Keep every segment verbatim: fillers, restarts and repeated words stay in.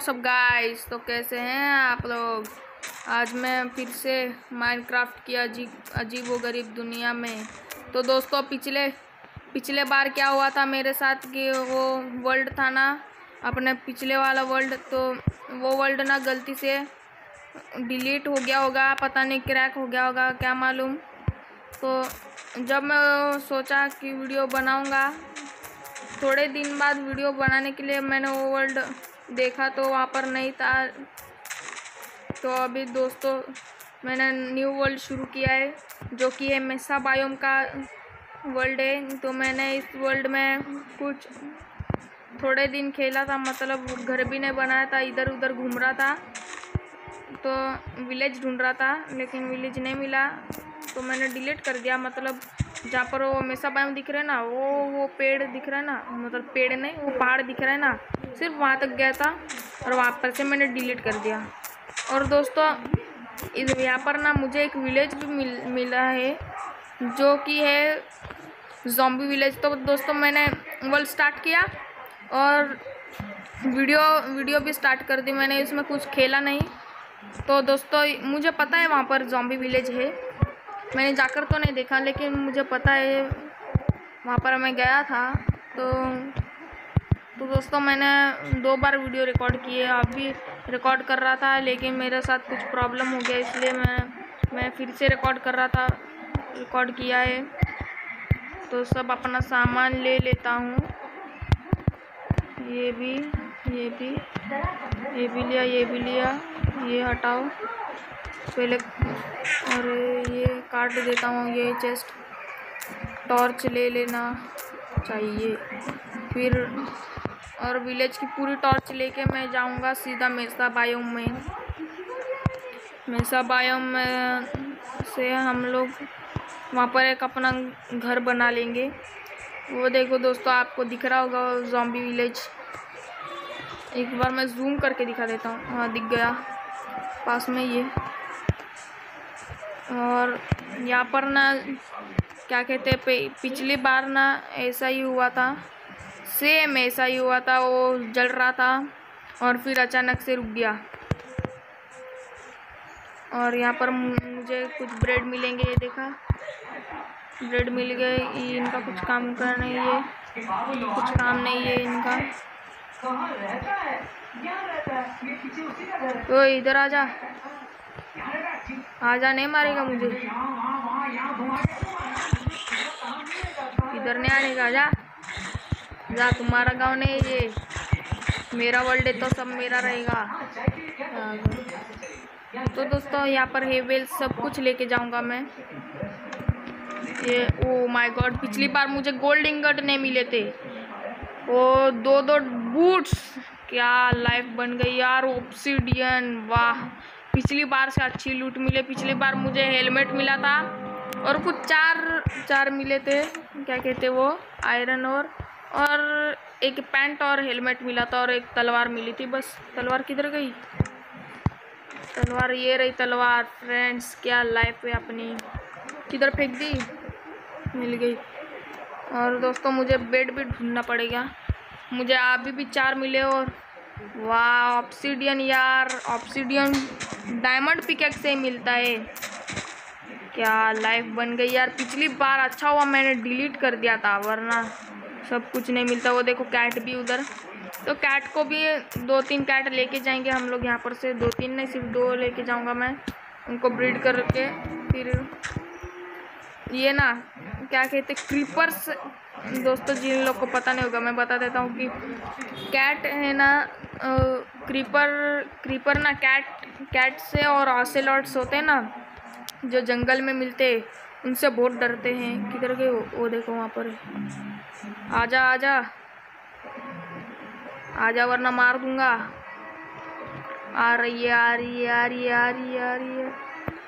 WhatsApp guys. तो कैसे हैं आप लोग। आज मैं फिर से माइनक्राफ्ट की अजीब अजीब व गरीब दुनिया में। तो दोस्तों पिछले पिछले बार क्या हुआ था मेरे साथ कि वो वर्ल्ड था ना, अपने पिछले वाला वर्ल्ड, तो वो वर्ल्ड ना गलती से डिलीट हो गया होगा, पता नहीं क्रैक हो गया होगा, क्या मालूम। तो जब मैं सोचा कि वीडियो बनाऊंगा, थोड़े दिन बाद वीडियो बनाने के लिए मैंने वो वर्ल्ड देखा तो वहाँ पर नहीं था। तो अभी दोस्तों मैंने न्यू वर्ल्ड शुरू किया है जो कि है मेसा बायोम का वर्ल्ड है। तो मैंने इस वर्ल्ड में कुछ थोड़े दिन खेला था, मतलब घर भी नहीं बनाया था, इधर उधर घूम रहा था। तो विलेज ढूंढ रहा था लेकिन विलेज नहीं मिला, तो मैंने डिलीट कर दिया। मतलब जहाँ पर वो मेसा बायोम दिख रहा है ना, वो वो पेड़ दिख रहा है ना, मतलब पेड़ नहीं, वो पहाड़ दिख रहा है ना, सिर्फ वहाँ तक गया था और वहाँ पर से मैंने डिलीट कर दिया। और दोस्तों इस यहाँ पर ना मुझे एक विलेज भी मिल मिला है जो कि है ज़ॉम्बी विलेज। तो दोस्तों मैंने वर्ल्ड स्टार्ट किया और वीडियो वीडियो भी स्टार्ट कर दी मैंने, इसमें कुछ खेला नहीं। तो दोस्तों मुझे पता है वहाँ पर ज़ॉम्बी विलेज है, मैंने जाकर तो नहीं देखा लेकिन मुझे पता है वहाँ पर मैं गया था। तो तो दोस्तों मैंने दो बार वीडियो रिकॉर्ड किए, अभी रिकॉर्ड कर रहा था लेकिन मेरे साथ कुछ प्रॉब्लम हो गया, इसलिए मैं मैं फिर से रिकॉर्ड कर रहा था, रिकॉर्ड किया है। तो सब अपना सामान ले लेता हूँ, ये भी ये भी ये भी लिया, ये भी लिया, ये हटाओ पहले, और ये काट देता हूँ। ये चेस्ट, टॉर्च ले लेना चाहिए फिर, और विलेज की पूरी टॉर्च लेके मैं जाऊंगा सीधा मेसा बायोम में। मेसा बायोम में से हम लोग वहाँ पर एक अपना घर बना लेंगे। वो देखो दोस्तों आपको दिख रहा होगा ज़ॉम्बी विलेज, एक बार मैं जूम करके दिखा देता हूँ। हाँ दिख गया पास में ये। और यहाँ पर ना क्या कहते हैं, पिछली बार ना ऐसा ही हुआ था, सेम ऐसा ही हुआ था, वो जल रहा था और फिर अचानक से रुक गया। और यहाँ पर मुझे कुछ ब्रेड मिलेंगे, ये देखा ब्रेड मिल गए, इनका कुछ काम कर नहीं है, कुछ काम नहीं है इनका। तो इधर आजा, आजा, नहीं मारेगा मुझे, इधर नहीं आने का, जा जा, तुम्हारा गांव नहीं ये, मेरा वर्ल्ड है तो सब मेरा रहेगा। तो दोस्तों यहाँ पर हेवेल सब कुछ लेके जाऊंगा मैं। ये ओ माय गॉड, पिछली बार मुझे गोल्ड इंगट नहीं मिले थे, वो दो दो बूट्स, क्या लाइफ बन गई यार। ऑब्सीडियन, वाह, पिछली बार से अच्छी लूट मिले। पिछली बार मुझे हेलमेट मिला था और कुछ चार चार मिले थे, क्या कहते वो, आयरन और और एक पैंट और हेलमेट मिला था और एक तलवार मिली थी। बस तलवार किधर गई, तलवार ये रही तलवार। फ्रेंड्स क्या लाइफ है अपनी, किधर फेंक दी, मिल गई। और दोस्तों मुझे बेड भी ढूंढना पड़ेगा, मुझे अभी भी चार मिले। और वाह ऑब्सीडियन यार, ऑब्सीडियन डायमंड पिकेक्स से मिलता है, क्या लाइफ बन गई यार। पिछली बार अच्छा हुआ मैंने डिलीट कर दिया था, वरना सब कुछ नहीं मिलता। वो देखो कैट भी उधर, तो कैट को भी दो तीन कैट लेके जाएंगे हम लोग यहाँ पर से, दो तीन नहीं सिर्फ दो लेके जाऊँगा मैं, उनको ब्रीड करके। फिर ये ना क्या कहते क्रीपर्स, दोस्तों जिन लोग को पता नहीं होगा मैं बता देता हूँ कि कैट है ना, क्रीपर क्रीपर ना कैट कैट से और ऑसेलॉट्स होते हैं ना जो जंगल में मिलते हैं, उनसे बहुत डरते हैं। किधर गए वो, वो देखो वहाँ पर, आजा आजा आजा वरना मार दूंगा। आ रही है आ रही है आ रही है आ रही है आ रही है,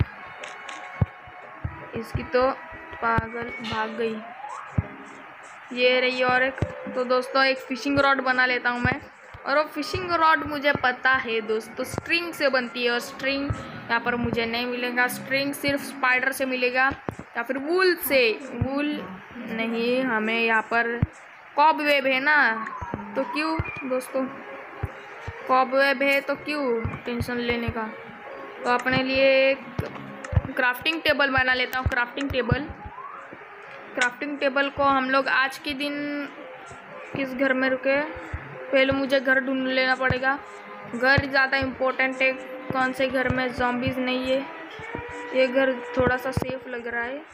इसकी तो पागल भाग गई, ये रही और एक। तो दोस्तों एक फिशिंग रॉड बना लेता हूँ मैं, और वो फिशिंग रॉड मुझे पता है दोस्तों स्ट्रिंग से बनती है, और स्ट्रिंग यहाँ पर मुझे नहीं मिलेगा, स्ट्रिंग सिर्फ स्पाइडर से मिलेगा या फिर वूल से। वूल नहीं, हमें यहाँ पर कॉबवेब है ना, तो क्यों दोस्तों कॉबवेब है तो क्यों टेंशन लेने का। तो अपने लिए एक क्राफ्टिंग टेबल बना लेता हूँ। क्राफ्टिंग टेबल क्राफ्टिंग टेबल को हम लोग आज के दिन किस घर में रुके, पहले मुझे घर ढूंढ लेना पड़ेगा। घर ज़्यादा इम्पोर्टेंट है, कौन से घर में ज़ॉम्बीज़ नहीं है। ये घर थोड़ा सा सेफ लग रहा है।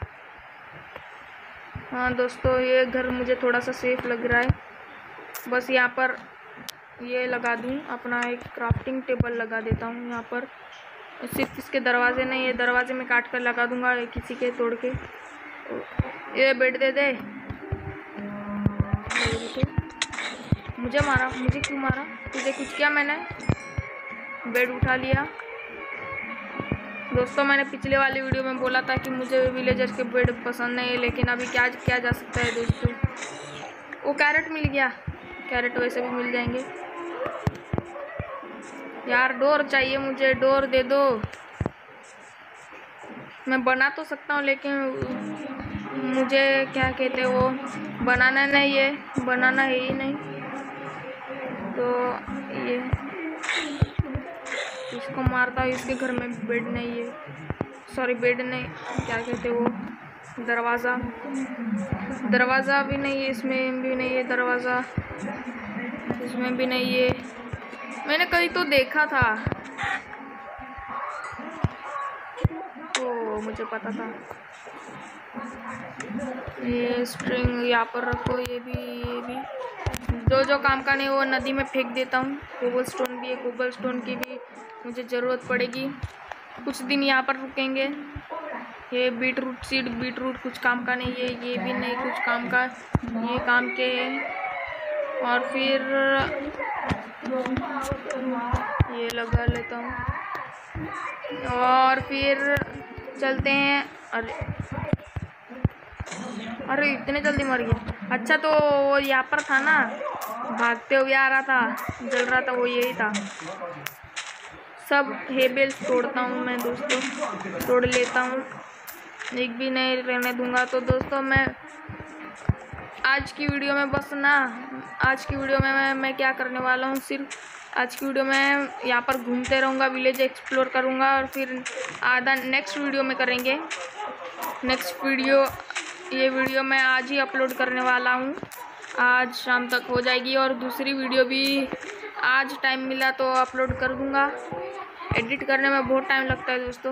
हाँ दोस्तों, ये घर मुझे थोड़ा सा सेफ लग रहा है। बस यहाँ पर ये लगा दूँ, अपना एक क्राफ्टिंग टेबल लगा देता हूँ यहाँ पर। सिर्फ इसके दरवाजे नहीं, ये दरवाजे में काट कर लगा दूँगा किसी के तोड़ के। ये बेड दे दे। मुझे मारा, मुझे क्यों मारा? तुझे कुछ किया मैंने? बेड उठा लिया। दोस्तों, मैंने पिछले वाली वीडियो में बोला था कि मुझे विलेजर्स के बेड पसंद नहीं है, लेकिन अभी क्या किया जा सकता है दोस्तों। वो कैरेट मिल गया, कैरेट वैसे भी मिल जाएंगे। यार डोर चाहिए मुझे, डोर दे दो। मैं बना तो सकता हूँ, लेकिन मुझे क्या कहते हैं वो बनाना नहीं है, बनाना है ही नहीं। तो ये इसको मारता हूँ। इसके घर में बेड नहीं है, सॉरी बेड नहीं, क्या कहते वो दरवाज़ा दरवाज़ा भी नहीं है, इसमें भी नहीं है दरवाज़ा, इसमें भी नहीं है। मैंने कहीं तो देखा था, ओ मुझे पता था। ये स्ट्रिंग यहाँ पर रखो, ये भी ये भी जो जो काम का नहीं वो नदी में फेंक देता हूँ। कोबल स्टोन भी है, कोबल स्टोन की भी मुझे ज़रूरत पड़ेगी। कुछ दिन यहाँ पर रुकेंगे। ये beetroot seed, beetroot कुछ काम का नहीं है, ये भी नहीं कुछ काम का, ये काम के है। और फिर ये लगा लेता हूँ और फिर चलते हैं। अरे अरे इतने जल्दी मर गया। अच्छा तो वो यहाँ पर था ना, भागते हुए आ रहा था, जल रहा था, वो यही था। सब हेबेल्स तोड़ता हूँ मैं दोस्तों, तोड़ लेता हूँ, एक भी नहीं रहने दूंगा। तो दोस्तों मैं आज की वीडियो में बस ना आज की वीडियो में मैं, मैं क्या करने वाला हूँ, सिर्फ आज की वीडियो में यहाँ पर घूमते रहूँगा, विलेज एक्सप्लोर करूँगा। और फिर आधा नेक्स्ट वीडियो में करेंगे। नेक्स्ट वीडियो ये वीडियो मैं आज ही अपलोड करने वाला हूँ, आज शाम तक हो जाएगी। और दूसरी वीडियो भी आज टाइम मिला तो अपलोड कर दूँगा। एडिट करने में बहुत टाइम लगता है दोस्तों,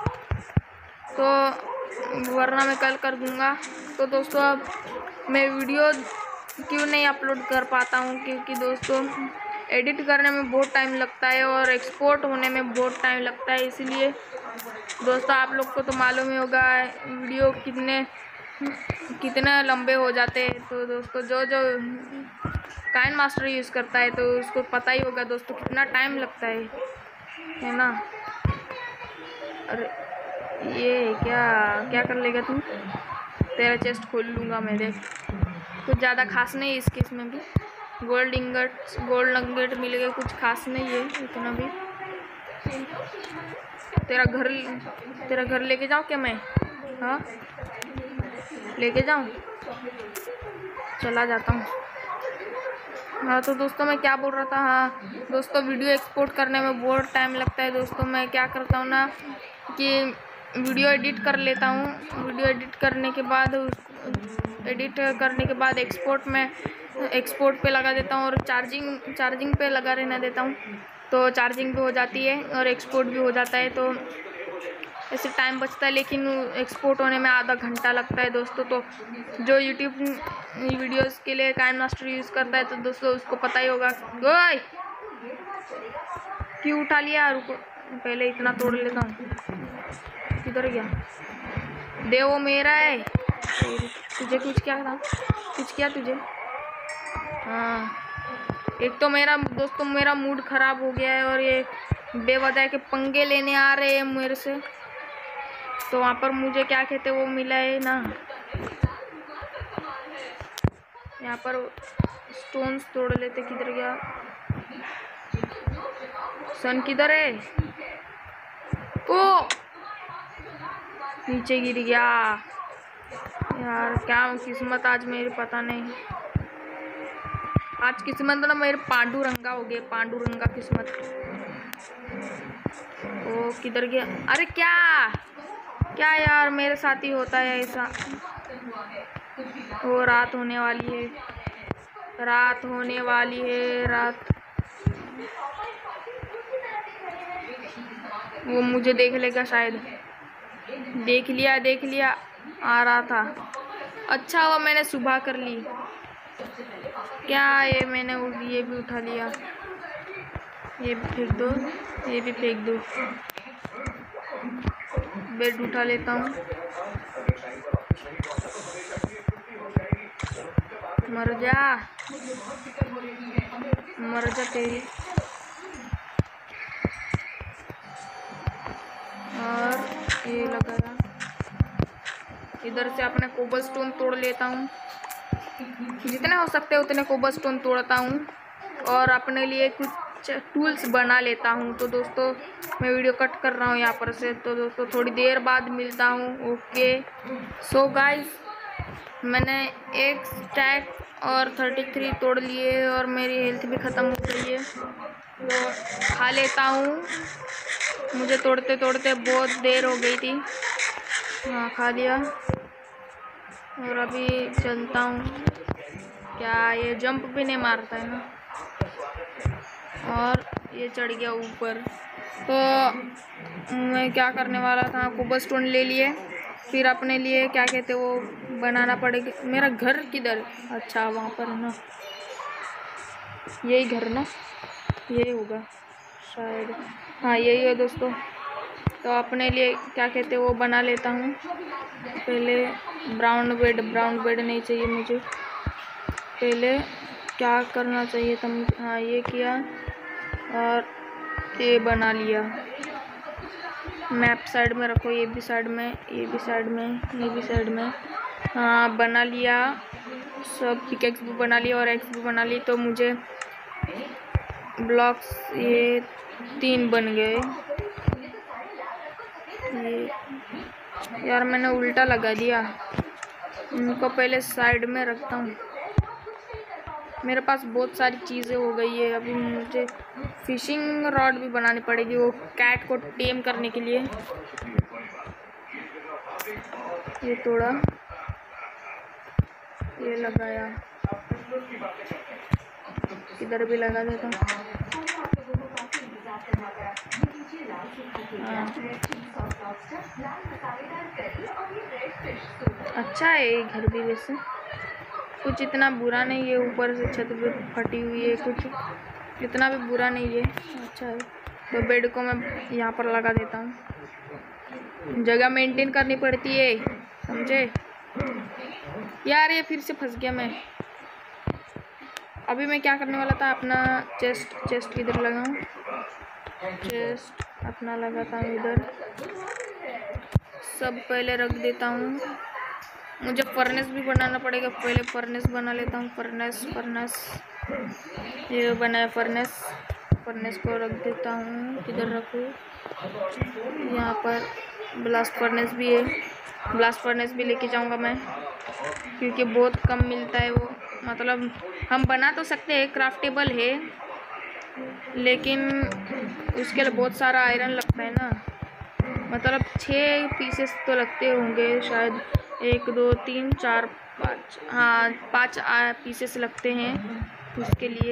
तो वरना मैं कल कर दूँगा। तो दोस्तों अब मैं वीडियो क्यों नहीं अपलोड कर पाता हूँ, क्योंकि दोस्तों एडिट करने में बहुत टाइम लगता है और एक्सपोर्ट होने में बहुत टाइम लगता है। इसलिए दोस्तों आप लोग को तो मालूम ही होगा वीडियो कितने कितने लंबे हो जाते हैं। तो दोस्तों जो जो काइन मास्टर यूज़ करता है तो उसको पता ही होगा दोस्तों कितना टाइम लगता है, है ना। अरे ये क्या क्या कर लेगा तू? तेरा चेस्ट खोल लूँगा मैं, देख। कुछ ज़्यादा खास नहीं है इसके, इसमें भी गोल्ड इंगट गोल्ड नगेट मिलेगा, कुछ खास नहीं है इतना भी। तेरा घर तेरा घर लेके जाऊँ क्या मैं? हाँ लेके जाऊँ, चला जाता हूँ। हाँ तो दोस्तों मैं क्या बोल रहा था, हाँ दोस्तों वीडियो एक्सपोर्ट करने में बहुत टाइम लगता है दोस्तों। मैं क्या करता हूँ ना कि वीडियो एडिट कर लेता हूँ, वीडियो एडिट करने के बाद एडिट करने के बाद एक्सपोर्ट में एक्सपोर्ट पे लगा देता हूँ और चार्जिंग चार्जिंग पे लगा रहने देता हूँ। तो चार्जिंग भी हो जाती है और एक्सपोर्ट भी हो जाता है, तो ऐसे टाइम बचता है। लेकिन एक्सपोर्ट होने में आधा घंटा लगता है दोस्तों। तो जो यूट्यूब वीडियोस के लिए काइन मास्टर यूज़ करता है तो दोस्तों उसको पता ही होगा। ओए क्यों उठा लिया? रुको पहले इतना तोड़ लेता हूँ। किधर गया? दे, वो मेरा है। तुझे कुछ क्या था? कुछ किया तुझे? हाँ एक तो मेरा दोस्तों मेरा मूड ख़राब हो गया है और ये बेवजह के पंगे लेने आ रहे हैं मेरे से। तो वहाँ पर मुझे क्या कहते वो मिला है ना, यहाँ पर स्टोन्स तोड़ लेते। किधर गया सन? किधर है? ओ नीचे गिर गया यार, क्या किस्मत आज मेरी, पता नहीं। आज किस्मत ना मेरे पांडुरंगा हो गए, पांडुरंगा किस्मत। ओ किधर गया? अरे क्या क्या यार, मेरे साथ ही होता है ऐसा। वो रात होने वाली है, रात होने वाली है, रात। वो मुझे देख लेगा शायद। देख लिया देख लिया, आ रहा था। अच्छा हुआ मैंने सुबह कर ली। क्या ये मैंने ये भी उठा लिया, ये भी फेंक दो, ये भी फेंक दो। बेड उठा लेता हूँ। मर जा, मर जा तेरी। और ये लगाया, इधर से अपने कोबलस्टोन तोड़ लेता हूँ, जितने हो सकते उतने कोबलस्टोन तोड़ता हूँ और अपने लिए कुछ टूल्स बना लेता हूँ। तो दोस्तों मैं वीडियो कट कर रहा हूँ यहाँ पर से, तो दोस्तों थोड़ी देर बाद मिलता हूँ। ओके सो गाइस, मैंने एक स्टैक और थर्टी थ्री तोड़ लिए और मेरी हेल्थ भी ख़त्म हो गई है, तो खा लेता हूँ। मुझे तोड़ते तोड़ते बहुत देर हो गई थी। हाँ खा लिया और अभी चलता हूँ। क्या ये जंप भी नहीं मारता है ना? और ये चढ़ गया ऊपर। तो मैं क्या करने वाला था, कोबलस्टोन ले लिए, फिर अपने लिए क्या कहते वो बनाना पड़ेगा। मेरा घर किधर? अच्छा वहाँ पर है ना, यही घर ना, यही होगा शायद। हाँ यही है दोस्तों। तो अपने लिए क्या कहते वो बना लेता हूँ पहले। ब्राउन बेड, ब्राउन बेड नहीं चाहिए मुझे। पहले क्या करना चाहिए था मुझे? हाँ ये किया और ये बना लिया। मैप साइड में रखो, ये भी साइड में, ये भी साइड में, ये भी साइड में। हाँ बना लिया सब। पिकेक्स भी बना लिया और एक्स भी बना ली। तो मुझे ब्लॉक्स ये तीन बन गए। ये यार मैंने उल्टा लगा दिया, इनको पहले साइड में रखता हूँ। मेरे पास बहुत सारी चीज़ें हो गई है। अभी मुझे फिशिंग रॉड भी बनानी पड़ेगी वो कैट को टेम करने के लिए। ये तोड़ा, ये लगाया, इधर भी लगा देता हूँ। हाँ। अच्छा है ये घर भी, वैसे कुछ इतना बुरा नहीं है। ऊपर से छत भी फटी हुई है, कुछ इतना भी बुरा नहीं है, अच्छा है। तो बेड को मैं यहाँ पर लगा देता हूँ। जगह मेंटेन करनी पड़ती है, समझे यार। ये फिर से फंस गया मैं। अभी मैं क्या करने वाला था, अपना चेस्ट, चेस्ट किधर लगाऊँ? चेस्ट अपना लगाता हूँ इधर। सब पहले रख देता हूँ। मुझे फर्नेस भी बनाना पड़ेगा, पहले फर्नेस बना लेता हूँ। फर्नेस फर्नेस ये बनाया फर्नेस। फर्नेस को रख देता हूँ, किधर रखूँ? यहाँ पर ब्लास्ट फर्नेस भी है, ब्लास्ट फर्नेस भी लेके जाऊँगा मैं, क्योंकि बहुत कम मिलता है वो। मतलब हम बना तो सकते हैं, क्राफ्टेबल है, लेकिन उसके लिए बहुत सारा आयरन लगता है ना। मतलब छः पीसेस तो लगते होंगे शायद, एक दो तीन चार पाँच, हाँ पाँच पीसेस लगते हैं उसके लिए।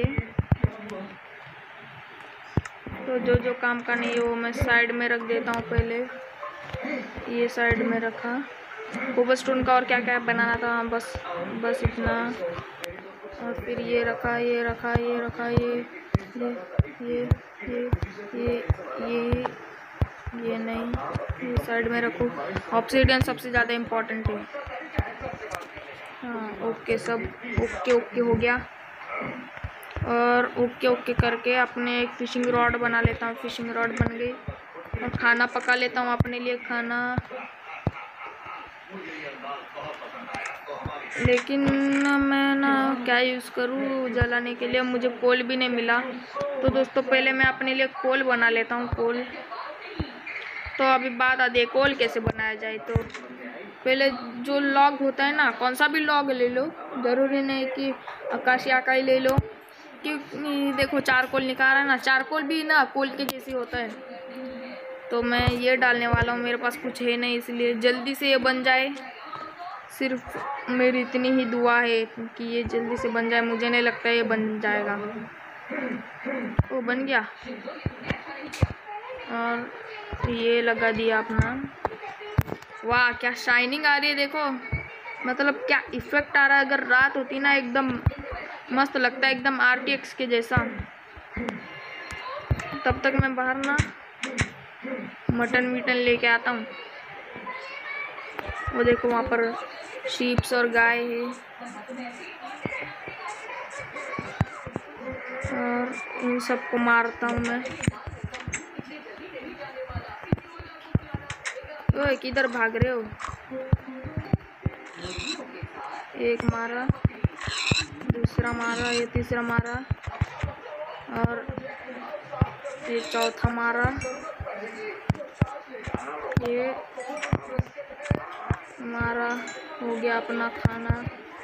तो जो जो काम का नहीं है वो मैं साइड में रख देता हूँ पहले। ये साइड में रखा। कोबलस्टोन का और क्या क्या बनाना था, बस बस इतना। और फिर ये रखा, ये रखा, ये रखा, ये ये ये ये ये ये ये नहीं, ये साइड में रखो। ऑब्सीडियन सबसे ज़्यादा इम्पोर्टेंट है। हाँ ओके, सब ओके ओके हो गया। और ओके ओके करके अपने एक फिशिंग रॉड बना लेता हूँ। फिशिंग रॉड बन गई। और खाना पका लेता हूँ अपने लिए, खाना। लेकिन मैं ना क्या यूज़ करूँ जलाने के लिए, मुझे कोल भी नहीं मिला। तो दोस्तों पहले मैं अपने लिए कोल बना लेता हूँ, कोल। तो अभी बात आती है कोल कैसे बनाया जाए। तो पहले जो लॉग होता है ना, कौन सा भी लॉग ले लो, ज़रूरी नहीं कि आकाशिया का ही ले लो, क्योंकि देखो चारकोल निकाल रहा है ना, चारकोल भी ना कोल के जैसी होता है। तो मैं ये डालने वाला हूँ, मेरे पास कुछ है नहीं, इसलिए जल्दी से ये बन जाए। सिर्फ मेरी इतनी ही दुआ है कि ये जल्दी से बन जाए। मुझे नहीं लगता ये बन जाएगा। वो बन गया। और ये लगा दिया अपना। वाह क्या शाइनिंग आ रही है देखो, मतलब क्या इफेक्ट आ रहा है। अगर रात होती ना एकदम मस्त लगता है, एकदम आर टी एक्स के जैसा। तब तक मैं बाहर ना मटन वीटन लेके आता हूँ। वो देखो वहाँ पर शीप्स और गाय है। और इन सबको मारता हूँ मैं। ओए किधर भाग रहे हो? एक मारा, दूसरा मारा, ये तीसरा मारा और ये चौथा मारा। ये मारा, हो गया अपना खाना।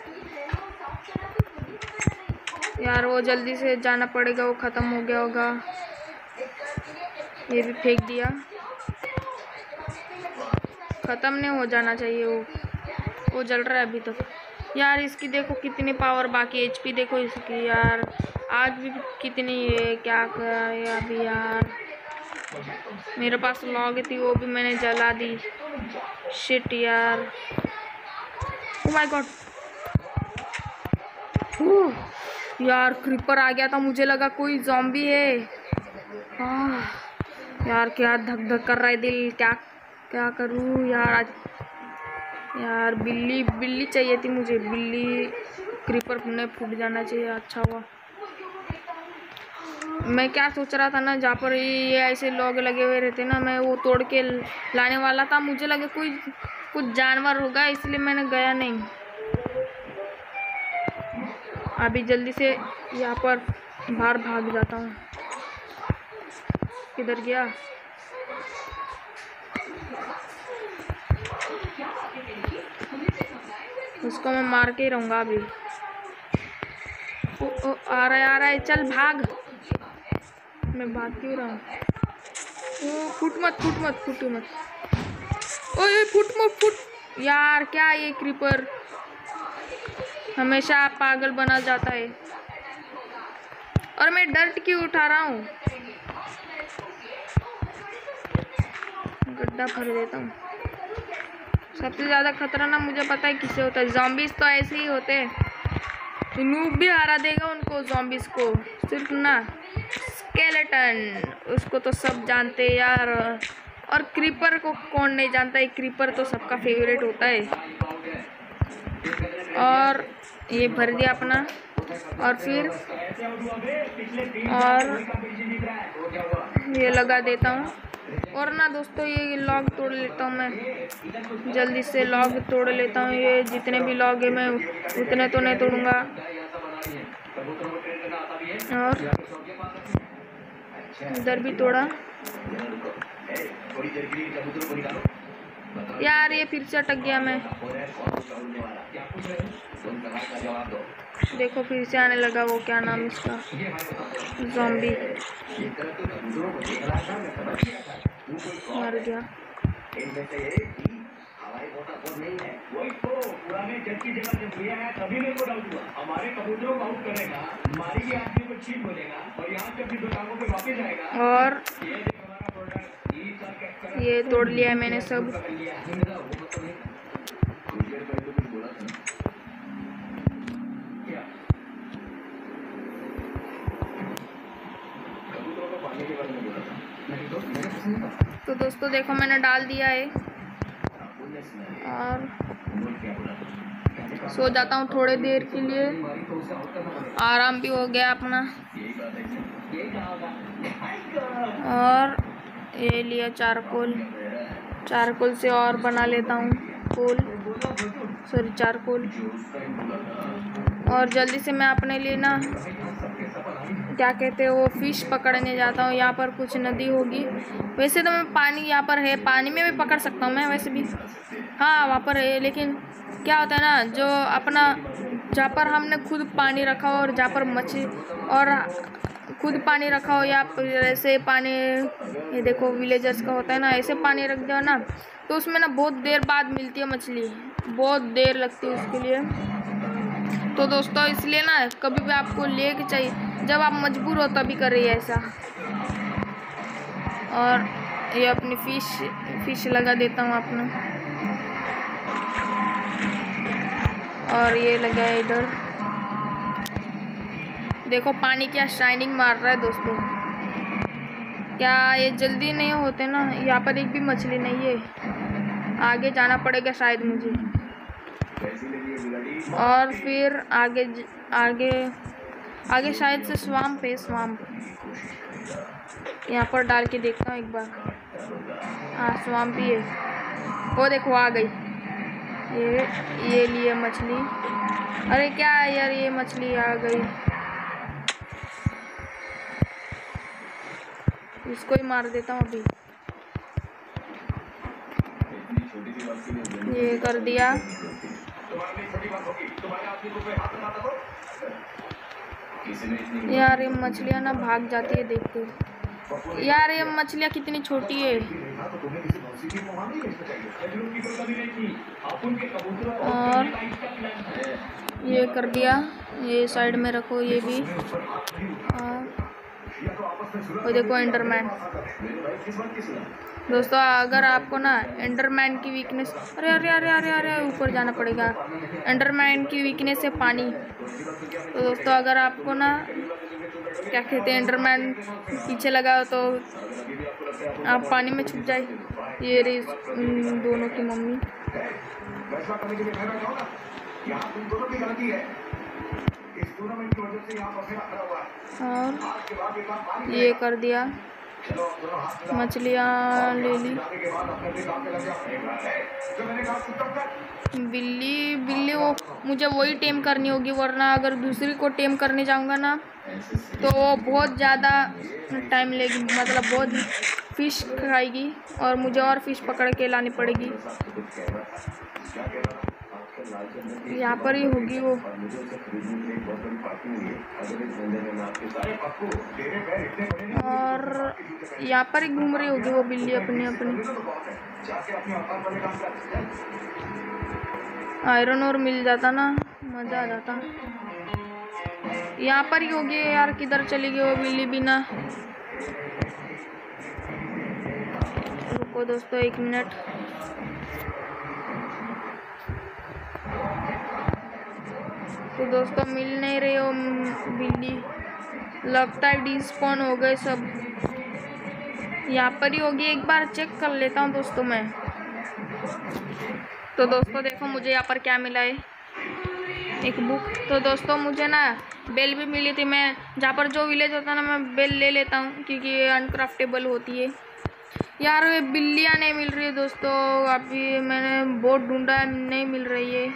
यार वो जल्दी से जाना पड़ेगा, वो ख़त्म हो गया होगा। ये भी फेंक दिया। ख़त्म नहीं हो जाना चाहिए वो वो जल रहा है अभी तक। यार इसकी देखो कितनी पावर, बाकी एचपी देखो इसकी। यार आज भी कितनी है, क्या करे अभी यार। मेरे पास लॉग थी, वो भी मैंने जला दी। शिट यार, ओह माय गॉड। यार क्रीपर आ गया था, मुझे लगा कोई ज़ॉम्बी है। आह यार क्या धक धक कर रहा है दिल। क्या क्या करूँ यार आज। यार बिल्ली बिल्ली चाहिए थी मुझे, बिल्ली। क्रीपर ने फूट जाना चाहिए, अच्छा हुआ। मैं क्या सोच रहा था ना, जहाँ पर ये ऐसे लॉग लगे हुए रहते ना, मैं वो तोड़ के लाने वाला था। मुझे लगे कोई कुछ जानवर होगा, इसलिए मैंने गया नहीं। अभी जल्दी से यहाँ पर बाहर भाग जाता हूँ। किधर गया? उसको मैं मार के ही रहूँगा अभी। ओ, ओ, आ रहा है आ रहा है, चल भाग। मैं भाग क्यों रहा हूँ? ओ फुट मत फुट मत फुट मत। ओए फुट मत फुट। यार क्या ये क्रीपर हमेशा पागल बना जाता है। और मैं डर्ट क्यों उठा रहा हूँ? गड्ढा भर देता हूँ। सबसे ज़्यादा खतरा ना मुझे पता है किससे होता है। ज़ॉम्बीज़ तो ऐसे ही होते हैं, नूब भी हरा देगा उनको, ज़ॉम्बीज़ को। सिर्फ ना स्केलेटन, उसको तो सब जानते हैं यार। और क्रीपर को कौन नहीं जानता है, क्रीपर तो सबका फेवरेट होता है। और ये भर दिया अपना। और फिर और ये लगा देता हूँ। और ना दोस्तों ये लॉग तोड़ लेता हूँ मैं, जल्दी से लॉग तोड़ लेता हूँ। ये जितने भी लॉग है मैं उतने तो नहीं तोड़ूंगा। और इधर भी तोड़ा। यार ये फिर से अटक गया मैं। देखो फिर से आने लगा वो, क्या नाम इसका, ज़ॉम्बी। मर गया। और ये तोड़ लिया है मैंने सब। तो दोस्तों देखो मैंने डाल दिया है। और सो जाता हूँ थोड़ी देर के लिए, आराम भी हो गया अपना। और ये लिया चारकोल, चारकोल से और बना लेता हूँ कोल, सॉरी चारकोल। और जल्दी से मैं अपने लिए ना क्या कहते हैं वो फिश पकड़ने जाता हूँ। यहाँ पर कुछ नदी होगी, वैसे तो मैं पानी यहाँ पर है, पानी में भी पकड़ सकता हूँ मैं वैसे भी। हाँ वहाँ पर है, लेकिन क्या होता है ना, जो अपना जहाँ पर हमने खुद पानी रखा हो और जहाँ पर मछली और खुद पानी रखा हो या ऐसे पानी, ये देखो विलेजर्स का होता है ना, ऐसे पानी रख दो ना तो उसमें ना बहुत देर बाद मिलती है मछली, बहुत देर लगती है उसके लिए। तो दोस्तों इसलिए ना कभी भी आपको लेके चाहिए, जब आप मजबूर हो तभी करिए ऐसा। और ये अपनी फिश फिश लगा देता हूँ अपना, और ये लगा है इधर। देखो पानी क्या शाइनिंग मार रहा है दोस्तों, क्या ये जल्दी नहीं होते ना। यहाँ पर एक भी मछली नहीं है, आगे जाना पड़ेगा शायद मुझे, और फिर आगे आगे आगे शायद से स्वाम्प है, स्वाम्प यहाँ पर डाल के देखता हूँ एक बार। हाँ स्वाम्प ही है, वो देखो आ गई। ये ये लिए मछली, अरे क्या यार ये मछली आ गई, इसको ही मार देता हूँ अभी। ये कर दिया। यार ये मछलियाँ ना भाग जाती है, देखो यार ये मछलियाँ कितनी छोटी है। और ये कर दिया, ये साइड में रखो ये भी। और देखो एंडरमैन दोस्तों, अगर आपको ना एंडरमैन की वीकनेस, अरे अरे अरे अरे अरे ऊपर जाना पड़ेगा। एंडरमैन की वीकनेस है पानी। तो दोस्तों अगर आपको ना क्या कहते हैं एंडरमैन पीछे लगा तो आप पानी में छुप जाए। ये रही दोनों की मम्मी। और ये कर दिया, मछलियाँ ले ली। बिल्ली बिल्ली वो मुझे वही टेम करनी होगी, वरना अगर दूसरी को टेम करने जाऊंगा ना तो वो बहुत ज़्यादा टाइम लेगी, मतलब बहुत फिश खाएगी और मुझे और फिश पकड़ के लानी पड़ेगी। यहाँ पर ही होगी वो। और यहाँ पर ही घूम रही होगी वो बिल्ली अपनी अपनी। आयरन और मिल जाता ना, मज़ा आ जाता। यहाँ पर ही होगी यार, किधर चली गई वो बिल्ली बिना। रुको दोस्तों एक मिनट। तो दोस्तों मिल नहीं रही हो बिल्ली, लगता है डिस्पॉन हो गए सब। यहाँ पर ही होगी, एक बार चेक कर लेता हूँ दोस्तों मैं। तो दोस्तों देखो मुझे यहाँ पर क्या मिला है, एक बुक। तो दोस्तों मुझे ना बेल भी मिली थी, मैं जहाँ पर जो विलेज होता है ना मैं बेल ले लेता हूँ क्योंकि ये अनक्राफ्टेबल होती है। यार वे बिल्लियाँ नहीं मिल रही है दोस्तों, अभी मैंने बहुत ढूंढा है, नहीं मिल रही है।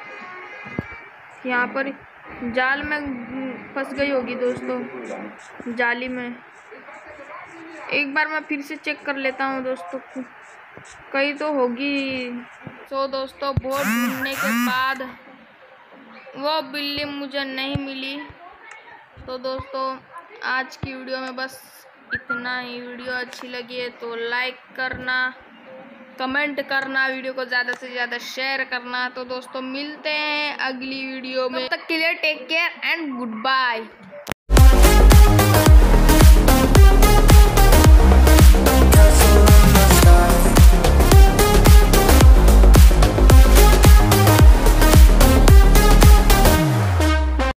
यहाँ पर जाल में फंस गई होगी दोस्तों, जाली में। एक बार मैं फिर से चेक कर लेता हूँ दोस्तों, कहीं तो होगी। तो दोस्तों बहुत ढूंढने के बाद वो बिल्ली मुझे नहीं मिली। तो दोस्तों आज की वीडियो में बस इतना ही। वीडियो अच्छी लगी है तो लाइक करना, कमेंट करना, वीडियो को ज़्यादा से ज़्यादा शेयर करना। तो दोस्तों मिलते हैं अगली वीडियो में, तब तक के लिए take care and good bye.